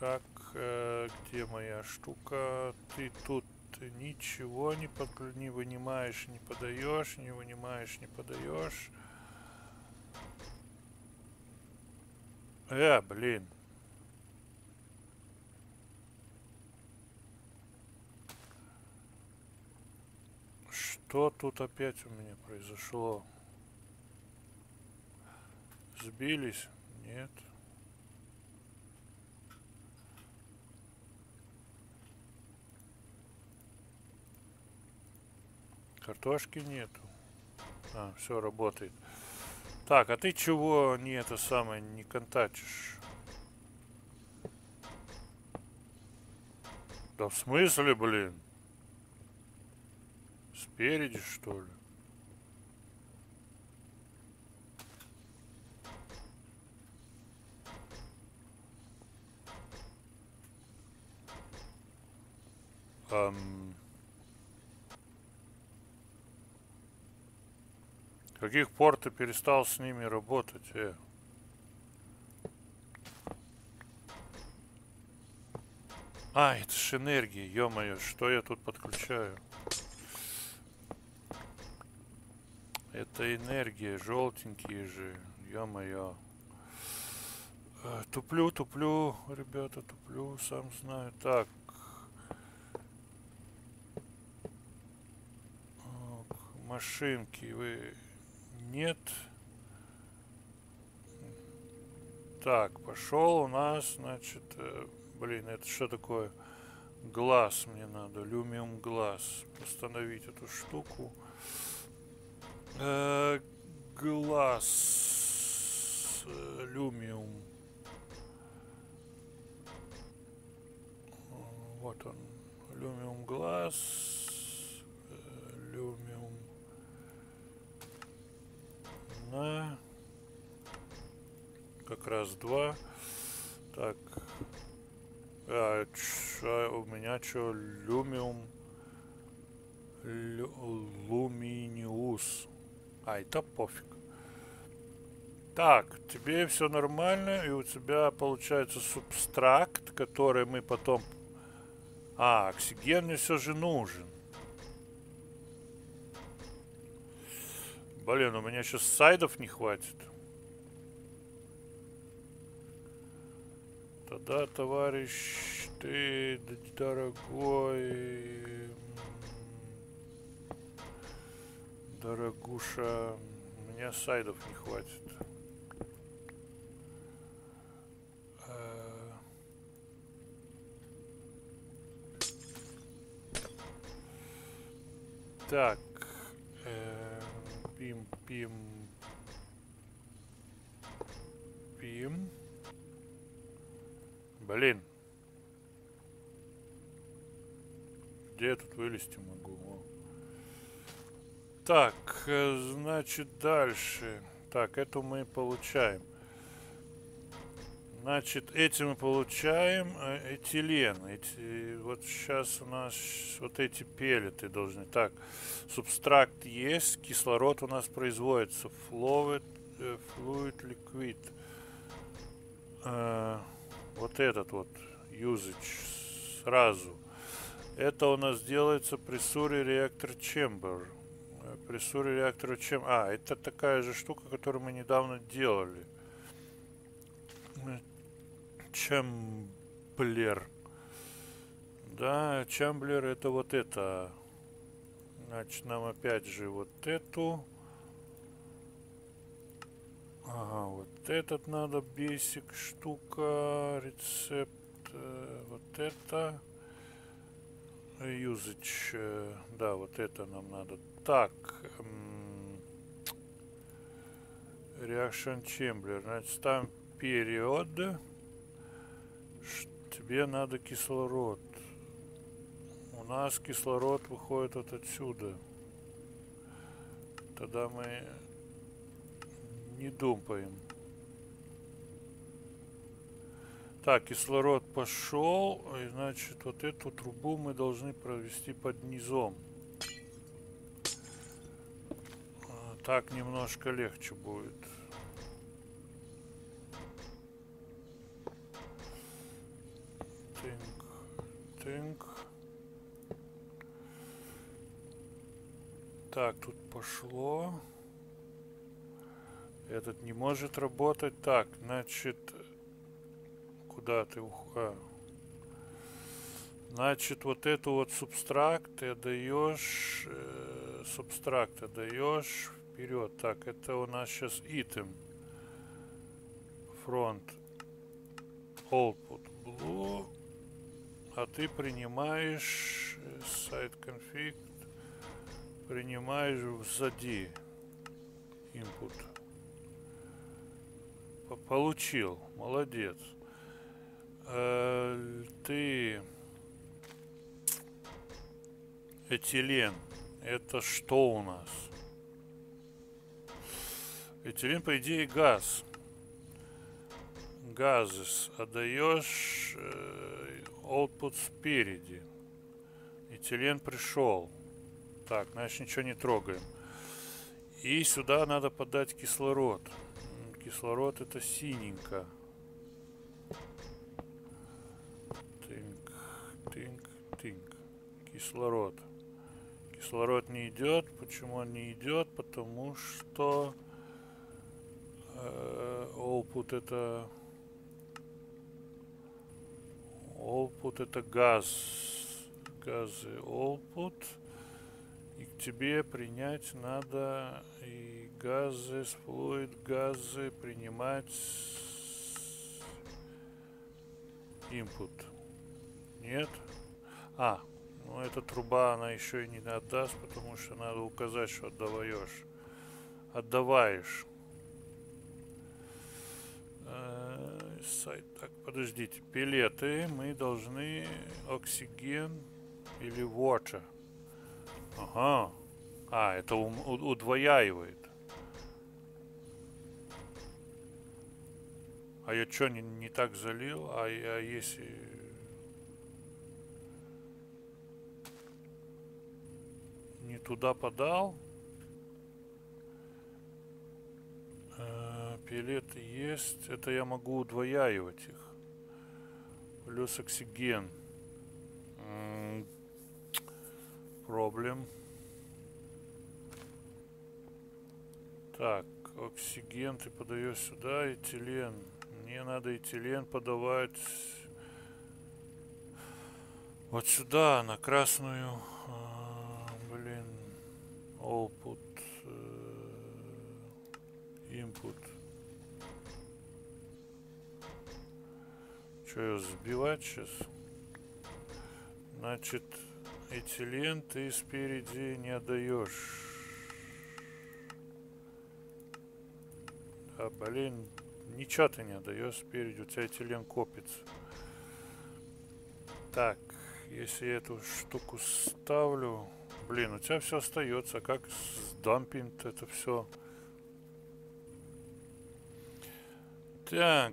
Так, где моя штука? Ты тут ничего не вынимаешь, не подаешь, не вынимаешь, не подаешь. Блин. Что тут опять у меня произошло? Сбились? Нет. Картошки нету. Все работает. Так, а ты чего не это самое, не контачишь? Да в смысле, блин? Спереди, что ли? Каких пор ты перестал с ними работать, это ж энергия, ё-моё, что я тут подключаю? Это энергия, желтенькие же, ё-моё. Туплю, ребята, туплю, сам знаю. Так. Машинки вы... Нет. Так, пошел у нас, значит... блин, это что такое? Глаз мне надо, люмиум глаз. Установить эту штуку. Глаз. Люмиум. Вот он. Люмиум глаз. Люмиум. На. Как раз 2. Так. У меня что? Люмиум. Луминиус. Это пофиг. Так, тебе все нормально, и у тебя получается субстракт, который мы потом... оксиген мне все же нужен. Блин, у меня сейчас сайдов не хватит. Тогда, товарищ, ты, дорогой... Дорогуша, у меня сайдов не хватит. Так. Пим. Блин. Где я тут вылезти могу? Так, значит, дальше. Так, эту мы получаем. Значит, эти мы получаем этилен. Вот сейчас у нас вот эти пеллеты должны. Так, субстракт есть, кислород у нас производится. Fluid liquid. Вот этот вот usage сразу. Это у нас делается при Surrey Reactor Chamber. При Surrey Reactor Chamber. Это такая же штука, которую мы недавно делали. Чемблер. Да, чемблер это вот это. Значит, нам опять же вот эту. Вот этот надо, basic штука, рецепт, вот это. Usage, да, вот это нам надо. Так, reaction chamber, значит, ставим период. Тебе надо кислород. У нас кислород выходит вот отсюда. Тогда мы не думаем. Так, кислород пошел. И значит, вот эту трубу мы должны провести под низом. Так немножко легче будет. Тынк. Так, тут пошло. Этот не может работать. Так, значит, куда ты уходишь? Значит, вот эту вот субстракт ты отдаешь, субстракт отдаешь вперед. Так, это у нас сейчас item. Front. Output blue. А ты принимаешь site config. Принимаешь сзади input. Получил. Молодец. Ты этилен. Это что у нас? Этилен, по идее, газ. Газы отдаешь output спереди. Этилен пришел. Так, значит, ничего не трогаем. И сюда надо подать кислород. Кислород это синенько. Тынк, тынк, тынк. Кислород. Кислород не идет. Почему он не идет? Потому что output это газ. Газы output. И к тебе принять надо и газы, флуид, газы принимать input. Нет? Ну эта труба, она еще и не отдаст, потому что надо указать, что отдаваешь. Отдаваешь. Сайт. Так, подождите. Пилеты мы должны оксиген или water. Ага. Это удвояивает. А я что, не так залил? А если... Не туда подал? Пилеты есть. Это я могу удвояивать их. Плюс оксиген. Проблем. Так, оксиген ты подаешь сюда, этилен. Мне надо этилен подавать вот сюда, на красную. Output. Input. Что, ее сбивать сейчас? Значит, этилен ты спереди не отдаешь. Ничего ты не отдаешь спереди, у тебя этилен копится. Так, если я эту штуку ставлю... у тебя все остается. Как дампинг это все? Так,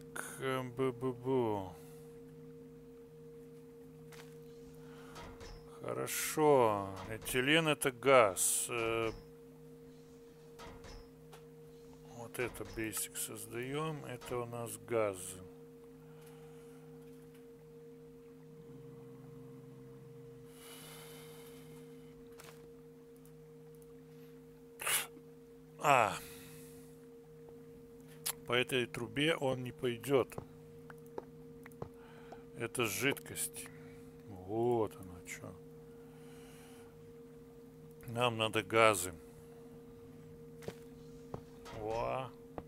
Хорошо. Этилен это газ. Вот это basic создаем. Это у нас газ. По этой трубе он не пойдет. Это жидкость. Вот оно что. Нам надо газы. О.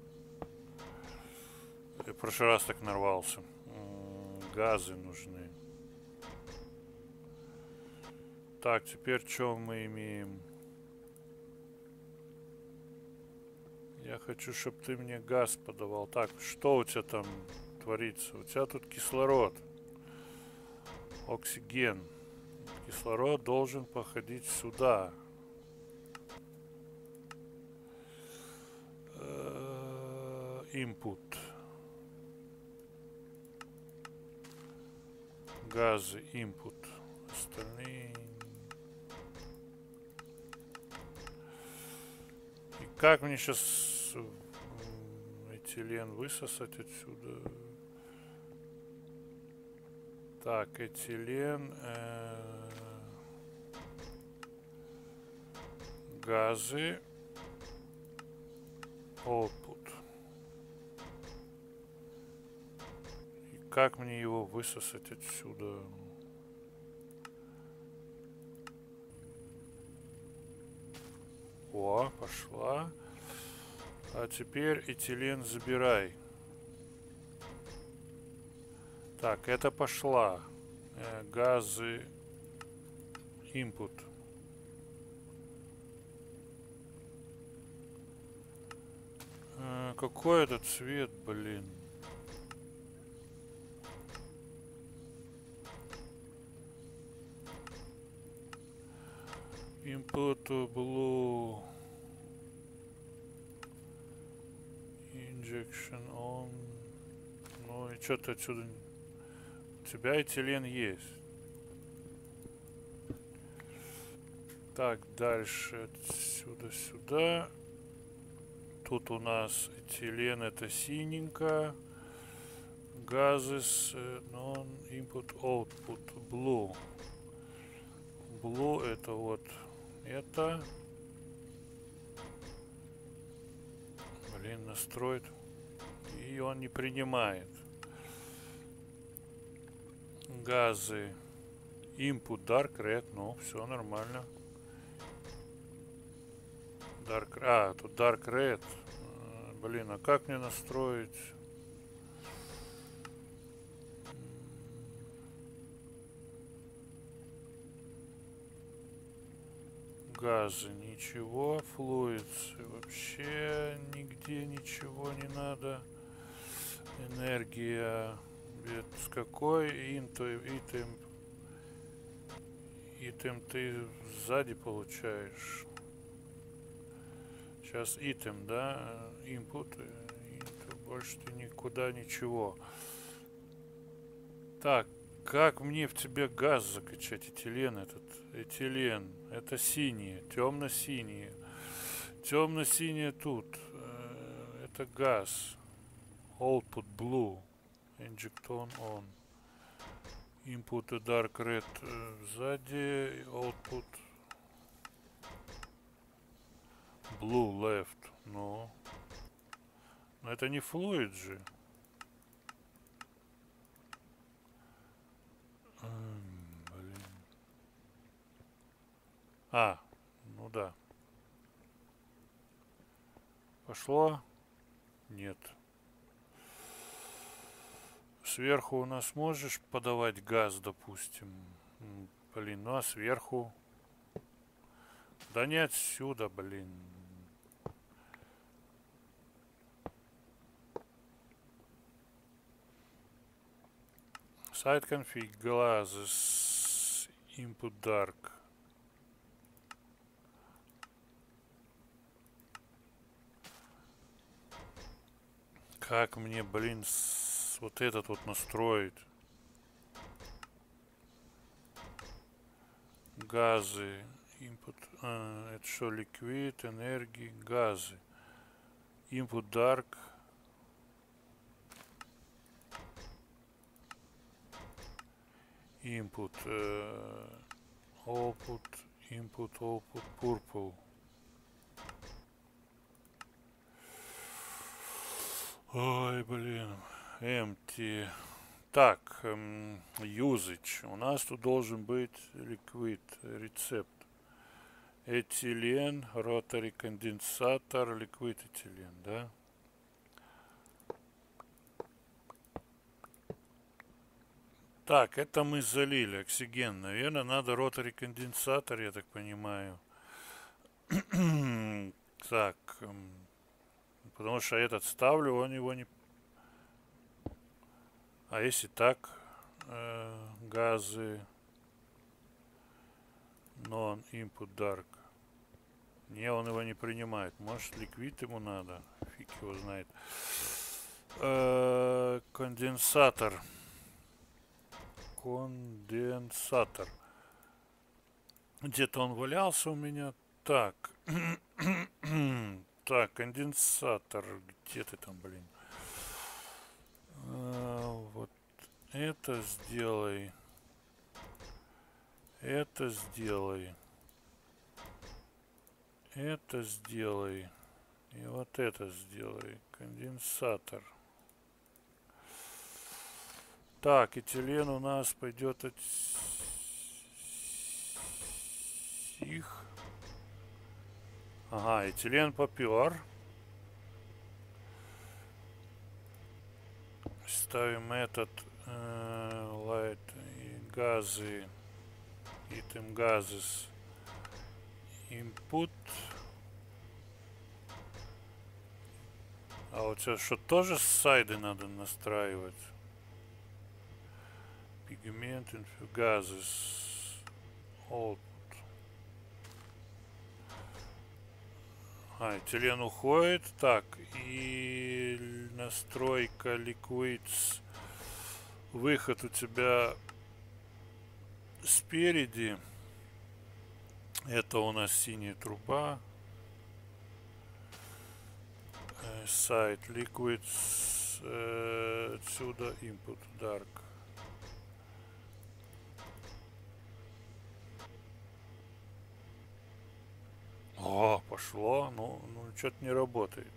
Я в прошлый раз так нарвался. Газы нужны. Так, теперь что мы имеем? Я хочу, чтобы ты мне газ подавал. Так, что у тебя там творится? У тебя тут кислород. Оксиген. Кислород должен походить сюда. Input. Газы, input. Остальные... И как мне сейчас этилен высосать отсюда? Так, этилен. Газы. Output. И как мне его высосать отсюда? О, пошла. А теперь этилен забирай. Так, это пошла. Газы. Input. Какой этот цвет, блин? Input blue. Injection on. Ну и что-то отсюда. У тебя этилен есть. Так, дальше отсюда сюда. Тут у нас этилен, это синенько. Газы с non-input output blue. Blue это вот это. Блин, настроит. И он не принимает. Газы. Input dark red. Ну, все нормально. Тут dark red. Блин, а как мне настроить? Газы, ничего. Флуидс, вообще нигде ничего не надо. Энергия. С какой итем ты сзади получаешь? Сейчас итем, да? Input. Больше ты никуда ничего. Так, как мне в тебе газ закачать? Этилен этот. Этилен. Это синие. Темно-синие. Темно-синие тут. Это газ. Output blue. Inject on. Input dark red сзади. Output blue left. Но это не флуид же. Блин. Ну да. Пошло? Нет. Сверху у нас можешь подавать газ, допустим. Блин, ну а сверху? Да не отсюда, блин. Site config glazes input dark. Как мне, блин, вот этот вот настроить? Газы. Input. Это что, liquid, энергии, газы. Input dark. Input. Output. Input, output, purple. Ой, блин. Empty. Так, usage. У нас тут должен быть liquid, рецепт. Этилен, ротори конденсатор, liquid этилен, да? Так, это мы залили, оксиген. Наверное, надо ротори конденсатор, я так понимаю. Так, потому что этот ставлю, он его не... А если так, газы, non-input dark. Не, он его не принимает. Может, ликвид ему надо? Фиг его знает. Конденсатор. Конденсатор. Где-то он валялся у меня. Так. Так, конденсатор. Где ты там, блин? Вот Это сделай. Это сделай. Это сделай. И вот это сделай. Конденсатор. Так, этилен у нас пойдет от сих. Ага, этилен попер. Ставим этот light и газы. Item газы. Input. А вот сейчас что, тоже сайды надо настраивать? Пигмент, газы. Output. Этилен уходит. Так, и настройка Liquids. Выход у тебя спереди. Это у нас синяя труба. Сайт Liquids. Отсюда Input Dark. О, пошло. Ну что-то не работает.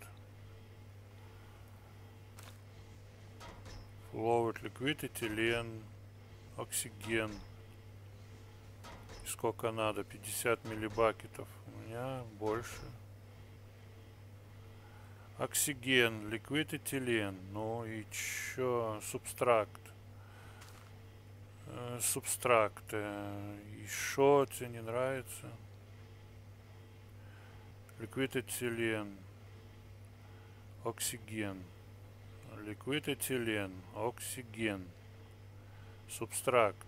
Fluid Liquid, этилен, оксиген. Сколько надо? 50 миллибакетов. У меня больше. Оксиген, ликвид, этилен. Ну и чё? Субстракт. Субстракт. И шо тебе не нравится? Ликвид, этилен. Оксиген. Ликвид, этилен. Оксиген. Субстракт.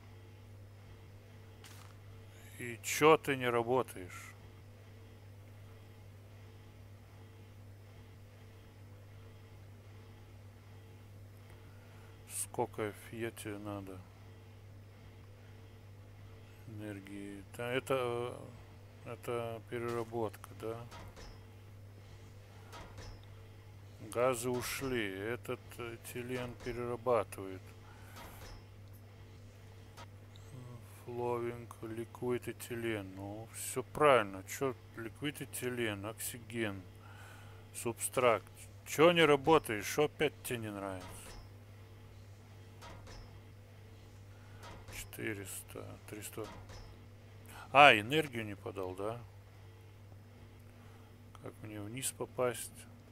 И чё ты не работаешь? Сколько фьете надо? Энергии. Это переработка, да? Газы ушли. Этот этилен перерабатывает. Фловинг, ликвид, этилен. Ну, все правильно. Чё, ликвид, этилен, оксиген, субстракт. Чё не работаешь? Что опять тебе не нравится? 400, 300. Энергию не подал, да? Как мне вниз попасть?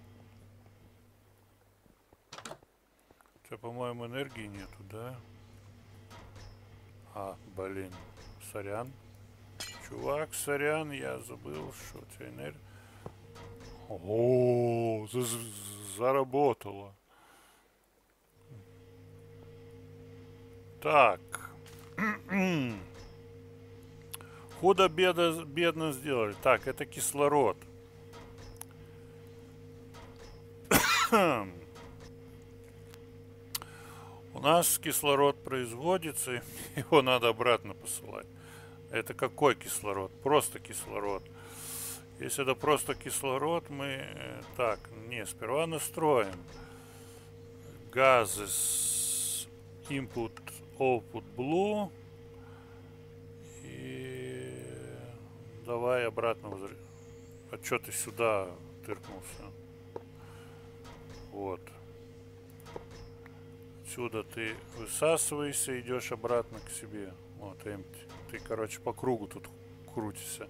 У тебя, по-моему, энергии нету, да? Блин. Сорян. Чувак, сорян, я забыл, что у тебя энергия. О, заработало. Так. Худо-бедно сделали. Так, это кислород. У нас кислород производится, его надо обратно посылать. Это какой кислород? Просто кислород. Если это просто кислород, мы... Так, сперва настроим. Газы с input, output blue. И давай обратно возвращать. А что ты сюда тыркнулся? Вот. Отсюда ты высасываешься, идешь обратно к себе. Вот, empty. Ты, короче, по кругу тут крутишься.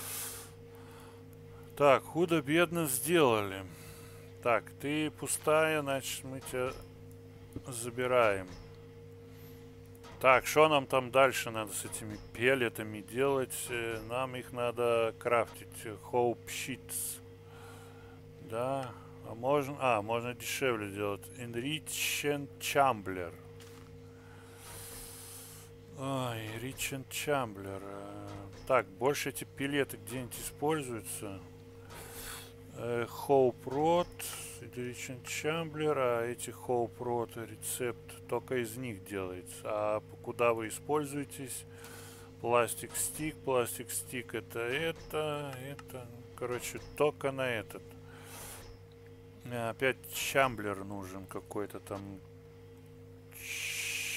Так, худо-бедно сделали. Так, ты пустая, значит, мы тебя забираем. Так, что нам там дальше надо с этими пеллетами делать? Нам их надо крафтить. Hope Sheets. Да. Можно дешевле сделать. Enrichment Chambler. Enrichment Chambler. Так, больше эти пилеты где-нибудь используются. Hope Rod, Enrichment Chambler, а эти Hope Rod рецепт только из них делается. А куда вы используетесь? Пластик стик это. Короче, только на этот. Опять чамблер нужен какой-то там.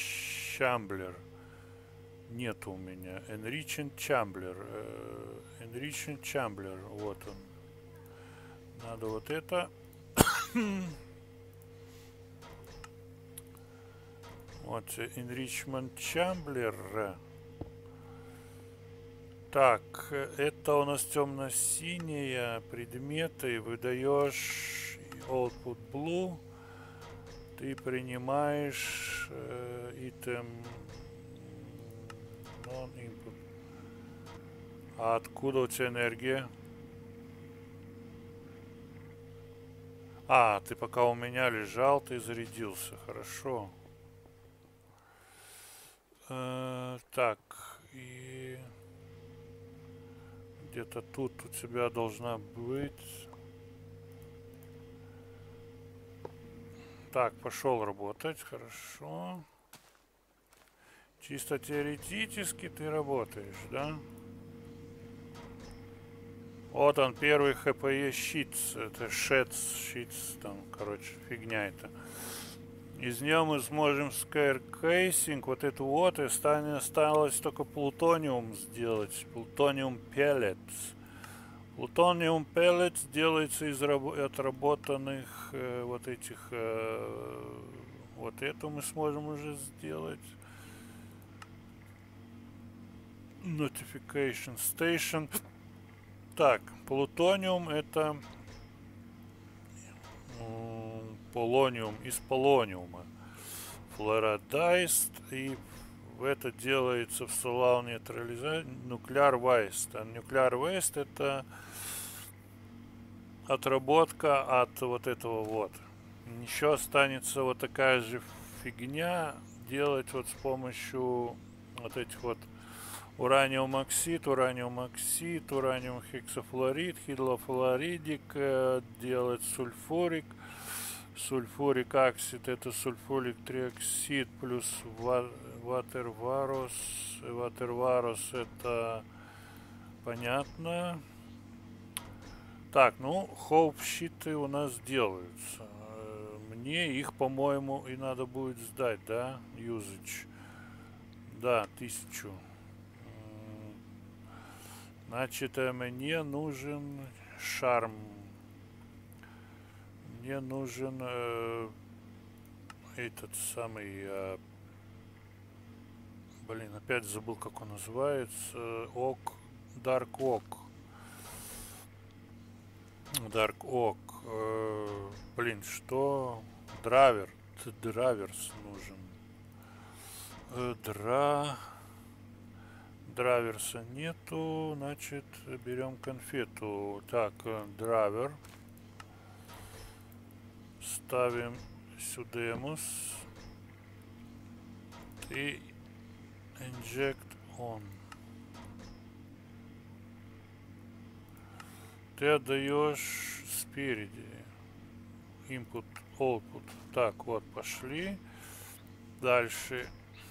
Chambler. Нет у меня. Enriching Chambler. Enriching Chambler. Вот он. Надо вот это. Вот, Enrichment Chambler. Так, это у нас темно-синяя предметы. Выдаешь output blue. Ты принимаешь item non-input. А откуда у тебя энергия? А, ты пока у меня лежал, ты зарядился. Хорошо. Так, и где-то тут у тебя должна быть. Так, пошел работать. Хорошо. Чисто теоретически ты работаешь, да? Вот он, первый HPE Sheets. Это Sheets, там, короче, фигня это. Из нее мы сможем скайркейсинг, вот эту вот, и осталось только плутониум сделать. Плутониум pellets. Плутониум pellets делается из отработанных вот этих... вот это мы сможем уже сделать. Notification Station. Так, плутониум это... полониум из полониума. Флородайст. И это делается в Solar нейтрализации. Nuclear Waste. А Nuclear Waste это отработка от вот этого вот. Еще останется вот такая же фигня делать вот с помощью вот этих вот ураниум оксид, ураниум хексафлорид, хидлофлоридик, делать сульфурик. Сульфурик оксид это сульфурик триоксид плюс ватерварос. Ватерварос это понятно. Так, ну, хоуп-щиты у нас делаются. Мне их, по-моему, и надо будет сдать, да? Usage. Да, 1000. Значит, мне нужен шарм. Мне нужен этот самый... блин, опять забыл, как он называется. Dark Oak. Dark Oak. Блин, что? Драверс нужен. Драверса нету, значит, берем конфету. Так, драйвер. Ставим сюдемус. И inject on. Ты отдаешь спереди. Input, output. Так, вот, пошли. Дальше.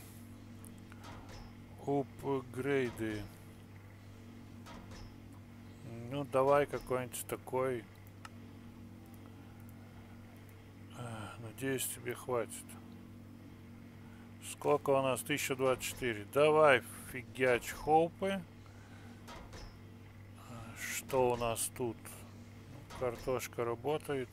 Апгрейды. Ну, давай какой-нибудь такой. Надеюсь, тебе хватит. Сколько у нас? 1024. Давай фигяч хоупы. Что у нас тут? Картошка работает.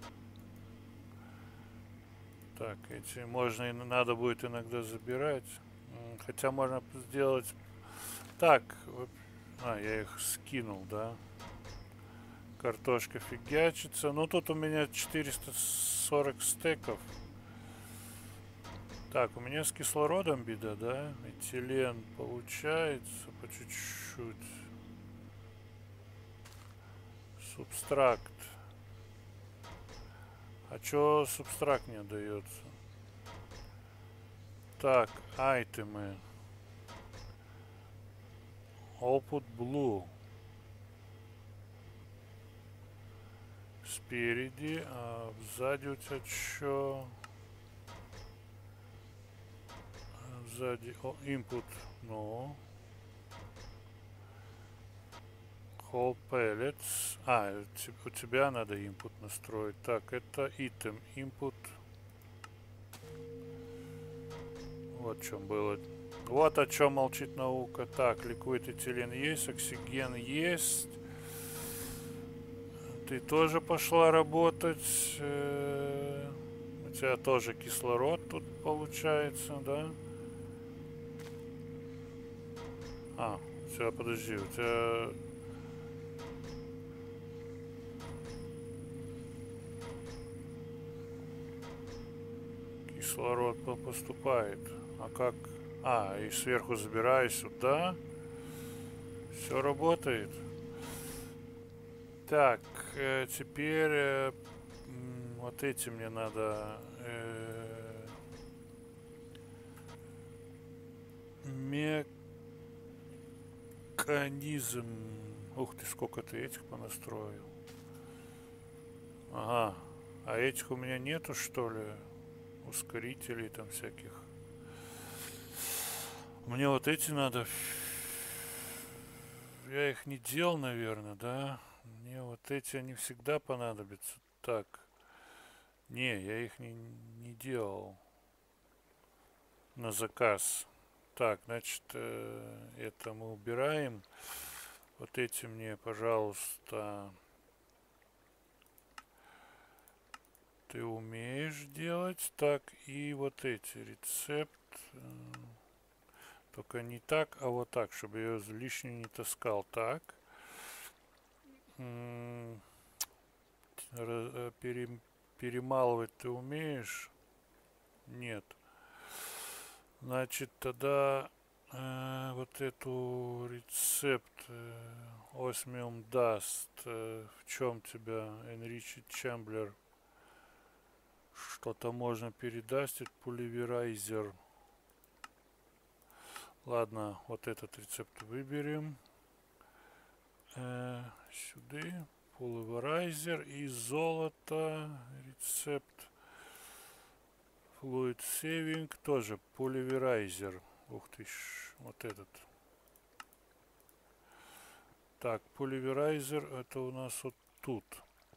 Так, эти можно и надо будет иногда забирать. Хотя можно сделать... Так. Я их скинул, да. Картошка фигачится. Ну, тут у меня 440 стеков. Так, у меня с кислородом беда, да? Этилен получается по чуть-чуть. Субстракт. А чё субстракт не дается? Так, айтемы. Output Blue. Спереди, а сзади у тебя чё? Сзади, input, ну. Whole pellets. У тебя надо input настроить. Так, это item, input. Вот в чем было. Вот о чем молчит наука. Так, ликвид этилен есть, оксиген есть. Ты тоже пошла работать. У тебя тоже кислород тут получается, да? А, у тебя, подожди, у тебя... Кислород поступает. А как? А, и сверху забираю сюда. Все работает. Так, теперь вот эти мне надо механизм. Ух ты, сколько ты этих понастроил. Ага. А этих у меня нету, что ли? Ускорителей там всяких. Мне вот эти надо. Я их не делал, наверное, да? Мне вот эти, они всегда понадобятся. Так. Не, я их не делал. На заказ. Так, значит, это мы убираем. Вот эти мне, пожалуйста, ты умеешь делать. Так, и вот эти. Рецепт. Только не так, а вот так, чтобы я ее лишнюю не таскал. Так. Перемалывать ты умеешь? Нет. Значит, тогда вот эту рецепт Osmium Dust. В чем тебя, Enriched Chambler? Что-то можно передать, пульверайзер. Ладно, вот этот рецепт выберем. Сюда. Пульверайзер и золото. Рецепт. Fluid Saving. Тоже пульверайзер. Ух ты ж, вот этот. Так, пульверайзер это у нас вот тут.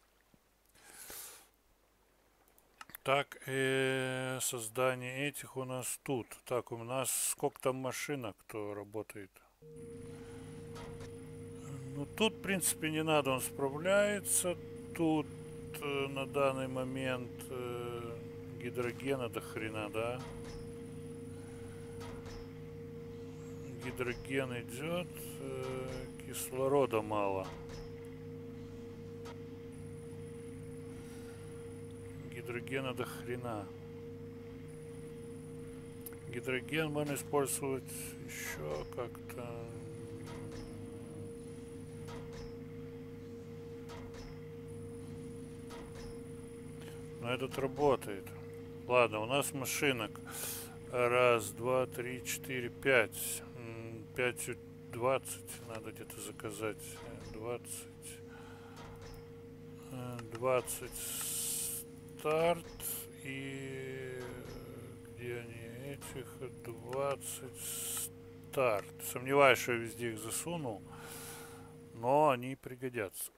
Так, создание этих у нас тут. Так, у нас сколько там машинок, кто работает? Ну, тут, в принципе, не надо, он справляется. Тут на данный момент гидрогена до хрена, да? Гидроген идет, кислорода мало. Гидрогена до хрена. Гидроген можно использовать еще как-то. Но этот работает. Ладно, у нас машинок. Раз, два, три, четыре, пять. 5-20 надо где-то заказать. 20 старт. И где они этих? 20 старт. Сомневаюсь, что я везде их засунул. Но они пригодятся.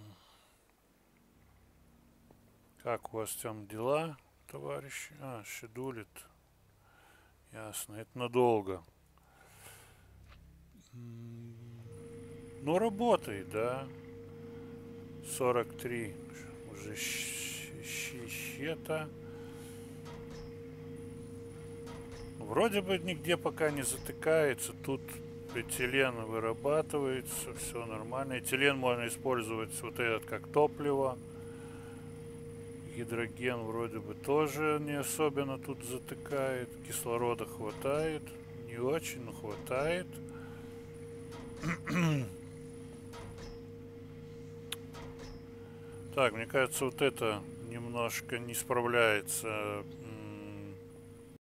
Как у вас там дела, товарищи? А, шедулит. Ясно, это надолго. Ну, работает, да. 43. Уже щета. Вроде бы нигде пока не затыкается. Тут этилен вырабатывается. Все нормально. Этилен можно использовать вот этот как топливо. Гидроген вроде бы тоже не особенно тут затыкает. Кислорода хватает. Не очень, но хватает. Так, мне кажется, вот это немножко не справляется